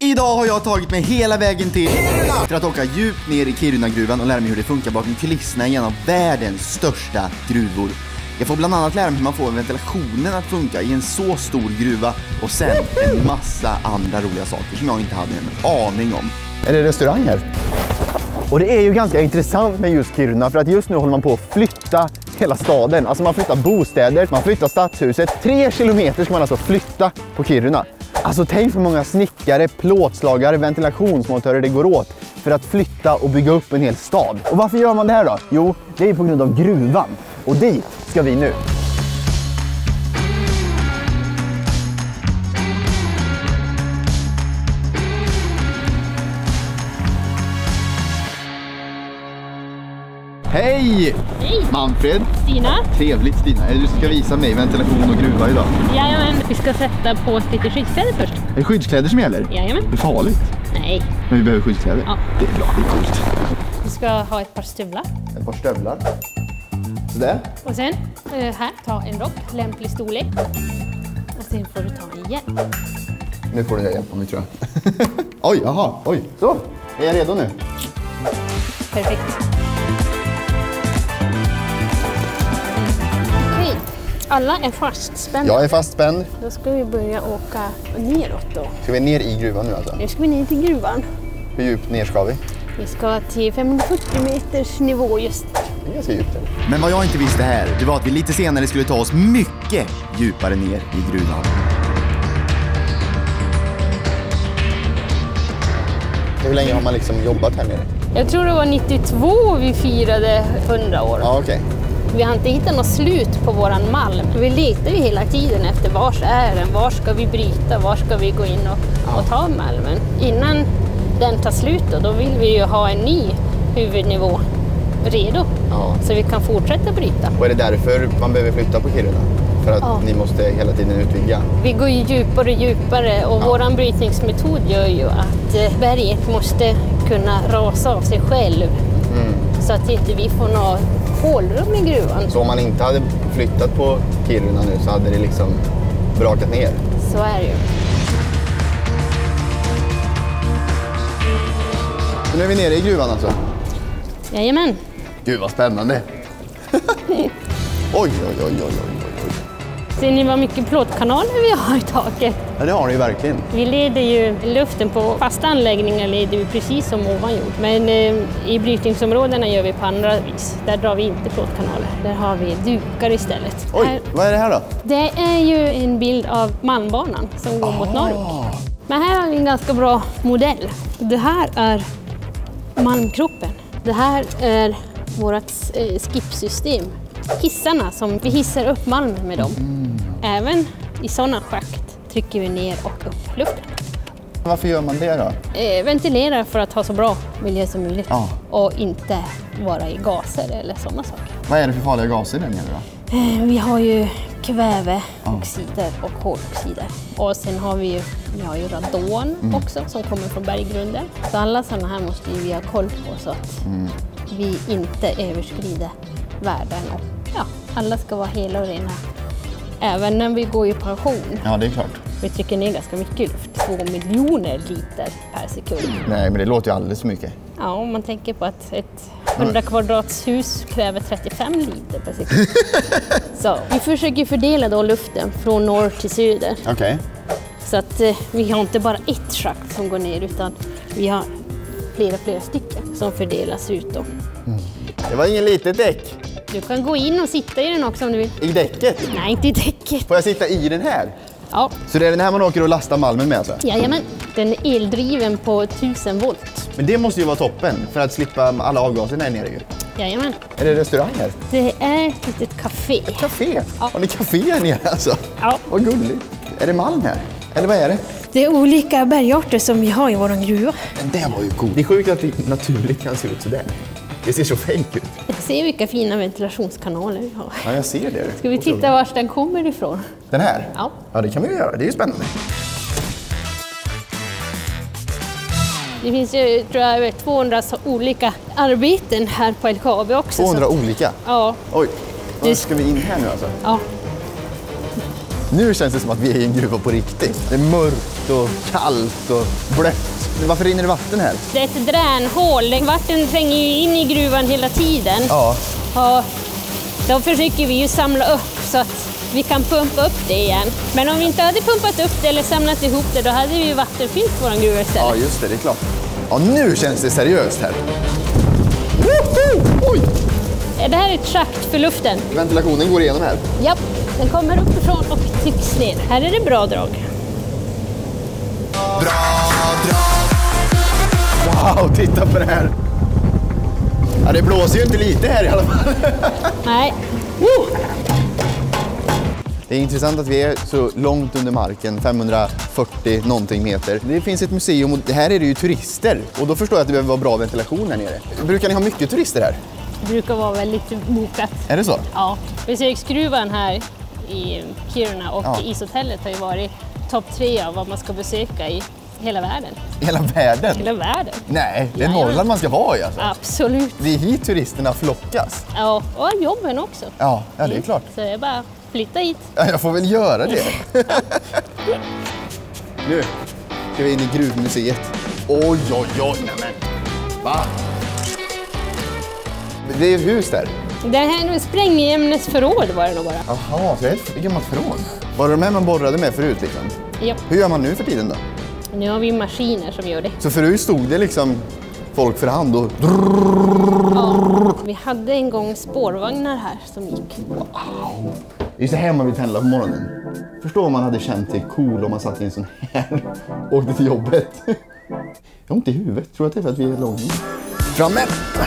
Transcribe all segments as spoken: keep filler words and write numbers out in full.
Idag har jag tagit mig hela vägen till Kiruna för att åka djupt ner i Kiruna-gruvan och lära mig hur det funkar bakom kulisserna i en av världens största gruvor. Jag får bland annat lära mig hur man får ventilationen att funka i en så stor gruva och sen en massa andra roliga saker som jag inte hade en aning om. Är det restauranger? Och det är ju ganska intressant med just Kiruna för att just nu håller man på att flytta hela staden. Alltså man flyttar bostäder, man flyttar stadshuset. Tre kilometer ska man alltså flytta på Kiruna. Alltså tänk för många snickare, plåtslagare, ventilationsmontörer det går åt för att flytta och bygga upp en hel stad. Och varför gör man det här då? Jo, det är på grund av gruvan. Och dit ska vi nu. Hej! Hej! Manfred. Stina. Trevligt Stina. Du ska visa mig ventilation och gruva idag. Jajamän, vi ska sätta på oss lite skyddskläder först. Är det skyddskläder som gäller? Jajamän. Det är farligt. Nej. Men vi behöver skyddskläder. Ja. Det är bra, det är coolt. Vi ska ha ett par stövlar. Ett par stövlar. Sådär. Och sen eh, här, ta en rock, lämplig storlek. Och sen får du ta en hjälm. Nu får du hjälpa mig tror jag. Oj, jaha, oj. Så, är jag redo nu? Perfekt. Okej, alla är fastspända. Jag är fastspänd. Då ska vi börja åka neråt då. Ska vi ner i gruvan nu alltså? Nu ska vi ner till gruvan. Hur djupt ner ska vi? Vi ska till femhundrafyrtio meters nivå just. Det är ganska djupt. Men vad jag inte visste här, det var att vi lite senare skulle ta oss mycket djupare ner i gruvan. Hur länge har man liksom jobbat här nere? Jag tror det var nittiotvå vi firade hundra år. Ja, okej. Vi har inte hittat något slut på våran malm. Vi letar ju hela tiden efter vars är den, var ska vi bryta, var ska vi gå in och, och ta malmen. Innan den tar slut då, då vill vi ju ha en ny huvudnivå redo. Ja. Så vi kan fortsätta bryta. Och är det därför man behöver flytta på Kiruna? För att Ja. ni måste hela tiden utvidga? Vi går ju djupare och djupare och Ja. våran brytningsmetod gör ju att eh, berget måste kunna rasa av sig själv. Mm. Så att inte vi får några hålrum i gruvan. Så om man inte hade flyttat på Kiruna nu så hade det liksom brakat ner? Så är det ju. Så nu är vi nere i gruvan alltså? Jajamän. Gud vad spännande! oj, oj, oj, oj, oj, oj. Ser ni vad mycket plåtkanaler vi har i taket? Ja, det har ni ju verkligen. Vi leder ju luften på fasta anläggningar leder vi precis som ovan jord. Men eh, i brytningsområdena gör vi på andra vis. Där drar vi inte plåtkanaler. Där har vi dukar istället. Oj, Här, vad är det här då? det är ju en bild av Malmbanan som går mot norrut. Men här har vi en ganska bra modell. Det här är malmkroppen. Det här är vårt eh, skipsystem. Hissarna som vi hissar upp malmen med dem. Mm. Även i sådana schakt trycker vi ner och upp luften. Varför gör man det då? Eh, ventilerar för att ha så bra miljö som möjligt. Ja. Och inte vara i gaser eller sådana saker. Vad är det för farliga gaser där nere då? Eh, vi har ju kväveoxider och koloxider. Och sen har vi ju, vi har ju radon Mm. också som kommer från berggrunden. Så alla sådana här måste vi ha koll på så att Mm. vi inte överskrider värden. Och ja, alla ska vara hela och rena. Även när vi går i pension. Ja, det är klart. Vi trycker ner ganska mycket luft. Två miljoner liter per sekund. Nej, men det låter ju alldeles för mycket. Ja, om man tänker på att ett hundra kvadrats hus kräver trettiofem liter per sekund. Så vi försöker fördela då luften från norr till söder. Okej. Okay. Så att eh, vi har inte bara ett schakt som går ner utan vi har flera, flera stycken som fördelas ut då. Mm. Det var ingen litet däck. Du kan gå in och sitta i den också om du vill. I däcket? Nej, inte i däcket. Får jag sitta i den här? Ja. Så det är den här man åker och lastar malmen med alltså? Jajamän, den är eldriven på tusen volt. Men det måste ju vara toppen för att slippa alla avgaser där nere ju. Jajamän. Är det restauranger? Det är ett litet café. Ett café? Ja. Har ni café här nere alltså? Ja. Vad gulligt. Är det malm här? Eller vad är det? Det är olika bergarter som vi har i våran gruva. Men det var ju coolt. Det är sjukt att det naturligt kan se ut sådär. Det ser så fake ut. Se vilka fina ventilationskanaler vi har. Ja, jag ser det. Ska vi titta var den kommer ifrån? Den här? Ja. Ja, det kan vi göra. Det är ju spännande. Det finns ju, tror jag, över tvåhundra olika arbeten här på L K A B också. tvåhundra så. olika? Ja. Oj, Du... ska vi in här nu alltså? Ja. Nu känns det som att vi är i en gruva på riktigt. Det är mörkt mörkt och kallt och blött. Varför rinner det vatten här? Det är ett dränhål. Vatten tränger ju in i gruvan hela tiden. Ja. Och då försöker vi ju samla upp så att vi kan pumpa upp det igen. Men om vi inte hade pumpat upp det eller samlat ihop det, då hade vi ju vattenfyllt vår gruva istället. Ja, just det, det är klart. Ja, nu känns det seriöst här. Oj! Det här är ett schakt för luften. Ventilationen går igenom här. Ja, den kommer uppifrån och trycks ner. Här är det bra drag. Bra drag! Wow, titta på det här. Ja, det blåser ju inte lite här i alla fall. Nej. Woo! Det är intressant att vi är så långt under marken, femhundrafyrtio någonting meter. Det finns ett museum och här är det ju turister. Och då förstår jag att det behöver vara bra ventilation här nere. Brukar ni ha mycket turister här? Det brukar vara väldigt bokat. Är det så? Ja. Besöksgruvan här i Kiruna och Ja. ishotellet har ju varit topp tre av vad man ska besöka i hela världen. Hela världen? Hela världen. Nej, det är Jajamän. Norrland man ska vara i alltså. Absolut. Det är hit turisterna flockas. Ja, och jobben också. Ja, ja det är klart. Så det är bara flytta hit. Ja, jag får väl göra det. Nu ska vi in i gruvmuseet. Oj, oj, oj, nämen. Va? Det är ett hus där. Det här är ett sprängämnesförråd var det nog bara. Jaha, så det är ett gammalt förråd. Var det de här man borrade med förut liksom? Ja. Hur gör man nu för tiden då? Nu har vi maskiner som gör det. Så förut stod det liksom folk för hand och... Ja. Vi hade en gång spårvagnar här som gick. Wow. Det är så här man vill pendla på morgonen. Förstå om man hade känt sig cool om man satt i en sån här och åkte till jobbet. Jag har ont i huvudet. Tror att det är för att vi är långa. Framme!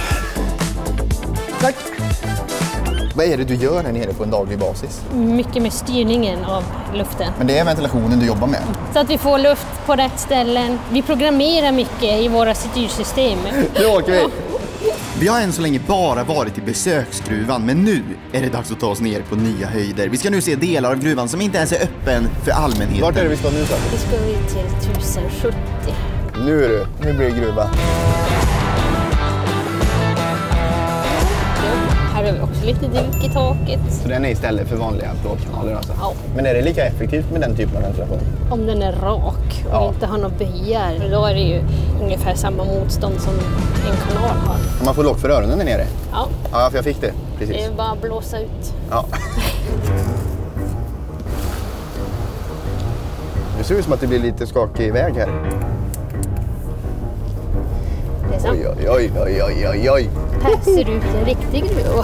Tack! Vad är det du gör här nere på en daglig basis? Mycket med styrningen av luften. Men det är ventilationen du jobbar med? Så att vi får luft på rätt ställen. Vi programmerar mycket i våra styrsystem. Nu åker vi! Vi har än så länge bara varit i besöksgruvan, men nu är det dags att ta oss ner på nya höjder. Vi ska nu se delar av gruvan som inte ens är öppen för allmänheten. Vart är det vi står nu så? Nu ska vi till tusen sjuttio. Nu är det, nu blir det gruva. Här har vi också lite duk i taket. Så den är istället för vanliga plåtkanaler alltså? Ja. Men är det lika effektivt med den typen av ventilation? Om den är rak och Ja. inte har några böjar, då är det ju ungefär samma motstånd som en kanal har. Man får lock för öronen där nere? Ja, Ja, för jag fick det. Precis. det är bara att blåsa ut. Ja. Det ser ut som att det blir lite skakig väg här. Det är sant. Oj, oj, oj, oj, oj, oj. Här ser det ut en riktig gruva.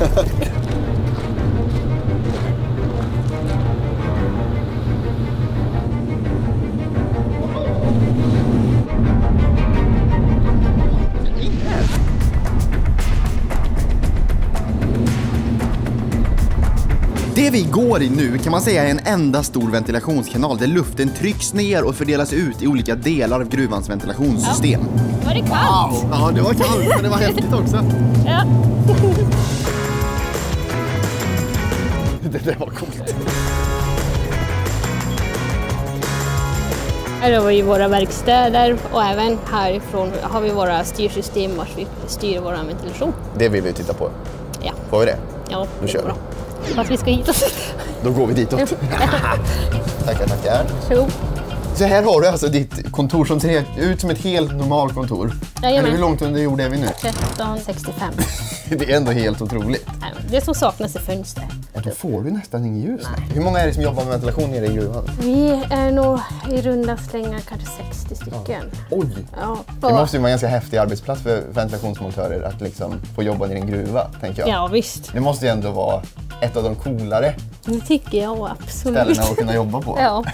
Det vi går i nu kan man säga är en enda stor ventilationskanal där luften trycks ner och fördelas ut i olika delar av gruvans ventilationssystem. Ja. Var det kallt? Ja, det var kallt, men det var häftigt också. Ja. Det där var coolt. Här har vi våra verkstäder och även härifrån har vi våra styrsystem vars vi styr vår ventilation. Det vill vi titta på. Ja, Får vi det? ja Då kör vi. bra. Fast vi ska hit oss. Då går vi ditåt. Tackar, tackar. Jo. Så här har du alltså ditt kontor som ser ut som ett helt normalt kontor. Jajamän. Eller hur långt under jord är vi nu? tretton sextiofem. Det är ändå helt otroligt. Det som saknas är fönster. Ja, då får du nästan ingen ljus. Hur många är det som jobbar med ventilation nere i gruvan? Vi är nog i runda slängar kanske sextio stycken. Oj! Ja. Det måste ju vara en ganska häftig arbetsplats för ventilationsmontörer att liksom få jobba nere i en gruva, tänker jag. Ja, visst. Det måste ju ändå vara ett av de coolare Det tycker jag absolut. ställena att kunna jobba på. Ja.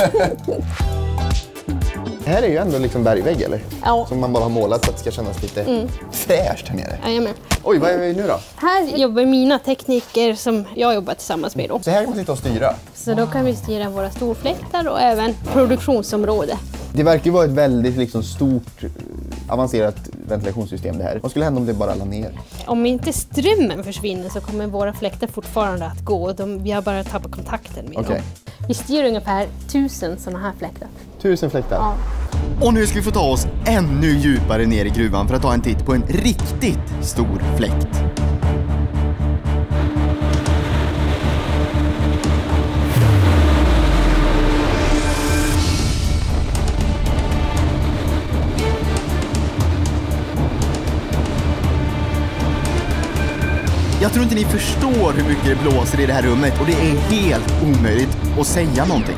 Det här är ju ändå liksom bergvägg, eller? Ja. Som man bara har målat för att det ska kännas lite Mm. fräscht här nere. Jajamän. Oj, vad är vi nu då? Här jobbar mina tekniker som jag jobbar tillsammans med. Då. Så här kan man sitta och styra. Så då kan vi styra våra storfläktar och även produktionsområde. Det verkar ju vara ett väldigt liksom, stort, avancerat ventilationssystem det här. Vad skulle hända om det bara la ner? Om inte strömmen försvinner så kommer våra fläktar fortfarande att gå. De, vi har bara tappat kontakten med Okej. dem. Vi styr ungefär tusen sådana här fläktar. Tusen fläktar. Ja. Och nu ska vi få ta oss ännu djupare ner i gruvan för att ta en titt på en riktigt stor fläkt. Jag tror inte ni förstår hur mycket det blåser i det här rummet och det är helt omöjligt att säga någonting.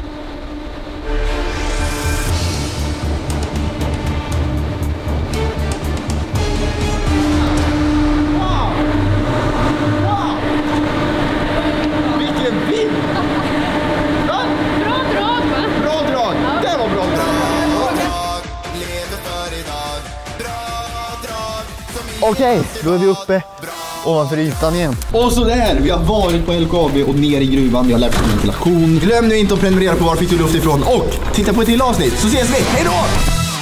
Okej, då är vi uppe ovanför ytan igen. Och så där, vi har varit på L K A B och ner i gruvan. Vi har lärt oss ventilation. Glöm nu inte att prenumerera på Var fick du luft ifrån och titta på ett till avsnitt så ses vi. Hej då!